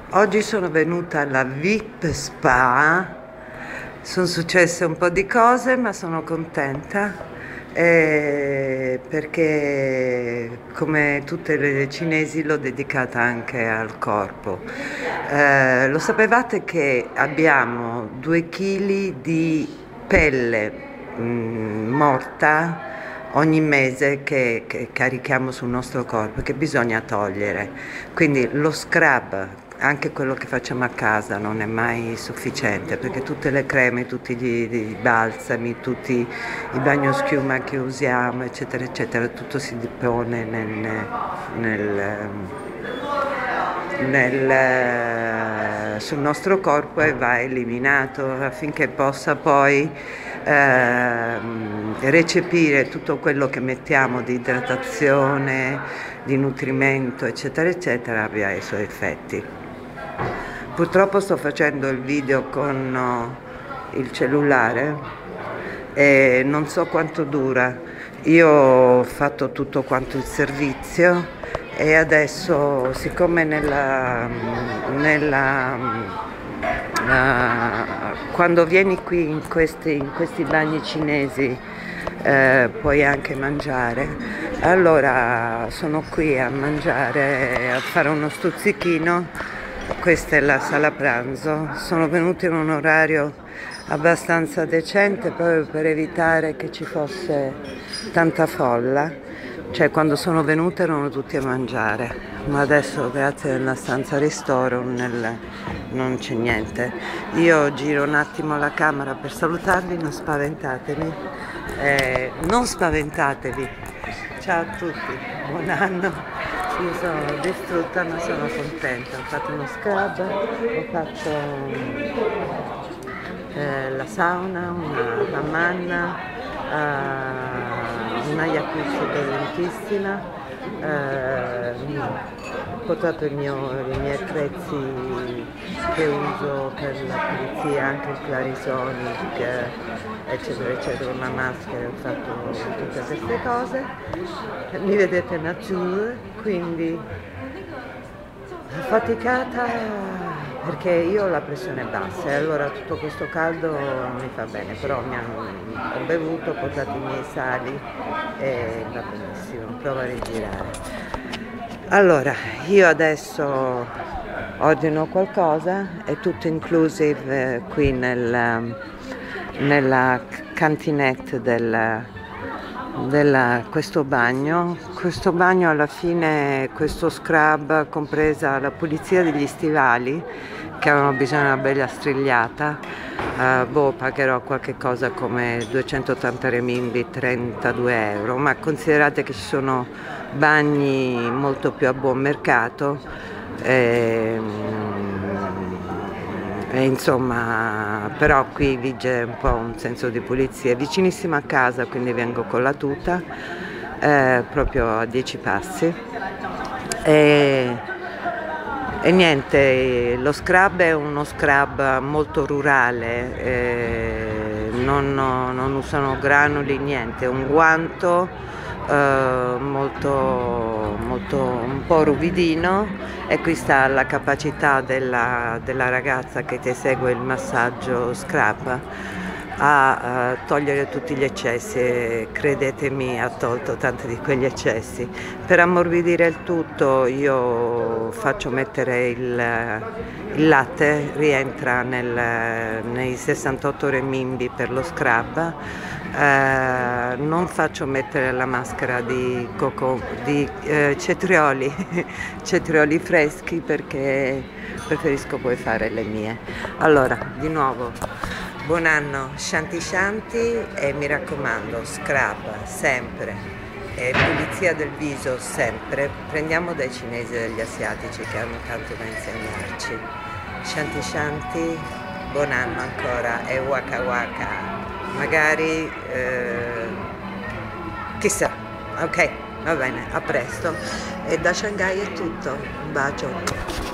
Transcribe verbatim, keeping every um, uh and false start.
Oggi sono venuta alla V I P Spa, sono successe un po' di cose ma sono contenta eh, perché come tutte le cinesi l'ho dedicata anche al corpo. Eh, lo sapevate che abbiamo due chili di pelle mh, morta ogni mese che, che carichiamo sul nostro corpo, che bisogna togliere? Quindi lo scrub, anche quello che facciamo a casa, non è mai sufficiente, perché tutte le creme, tutti gli, i balsami, tutti i bagnoschiuma che usiamo, eccetera, eccetera, tutto si depone nel, nel, nel, sul nostro corpo e va eliminato affinché possa poi eh, recepire tutto quello che mettiamo di idratazione, di nutrimento, eccetera, eccetera, abbia i suoi effetti. Purtroppo sto facendo il video con uh, il cellulare e non so quanto dura. Io ho fatto tutto quanto il servizio e adesso, siccome nella, nella uh, quando vieni qui in questi, in questi bagni cinesi eh, puoi anche mangiare, allora sono qui a mangiare, a fare uno stuzzichino. Questa è la sala pranzo, sono venuta in un orario abbastanza decente proprio per evitare che ci fosse tanta folla, cioè quando sono venuta erano tutti a mangiare, ma adesso grazie alla stanza ristoro nel, non c'è niente. Io giro un attimo la camera per salutarvi, non spaventatevi, eh, non spaventatevi, ciao a tutti, buon anno. Io sono distrutta ma sono contenta, ho fatto uno scrub, ho fatto eh, la sauna, una hammam, eh, una jacuzzi bellissima, eh, ho portato il mio, i miei attrezzi che uso per la pulizia, anche il Clarisonic, eccetera eccetera, una maschera, ho fatto tutte queste cose. Mi vedete nature, quindi affaticata perché io ho la pressione bassa e allora tutto questo caldo mi fa bene, però mi hanno, ho bevuto, ho portato i miei sali e va benissimo, provo a rigirare. Allora, io adesso ordino qualcosa, è tutto inclusive eh, qui nel, nella cantinette del, della, questo bagno. Questo bagno alla fine, questo scrub, compresa la pulizia degli stivali, che avevano bisogno di una bella strigliata, uh, boh, pagherò qualche cosa come duecentottanta renminbi, trentadue euro, ma considerate che ci sono bagni molto più a buon mercato e, e insomma, però qui vige un po' un senso di pulizia. È vicinissimo a casa, quindi vengo con la tuta, eh, proprio a dieci passi. E, E niente, lo scrub è uno scrub molto rurale, eh, non, non usano granuli, niente, è un guanto eh, molto, molto, un po' ruvidino, e qui sta la capacità della, della ragazza che ti esegue il massaggio scrub a uh, togliere tutti gli eccessi, e credetemi ha tolto tanti di quegli eccessi. Per ammorbidire il tutto io faccio mettere il, il latte, rientra nel, nei sessantotto renminbi per lo scrub. Uh, non faccio mettere la maschera di, coco, di uh, cetrioli, cetrioli freschi, perché preferisco poi fare le mie. Allora, di nuovo buon anno, shanti shanti, e mi raccomando, scrub sempre e pulizia del viso sempre. Prendiamo dai cinesi e dagli asiatici che hanno tanto da insegnarci. Shanti shanti, buon anno ancora e waka waka. Magari, eh, chissà, ok, va bene, a presto. E da Shanghai è tutto, un bacio.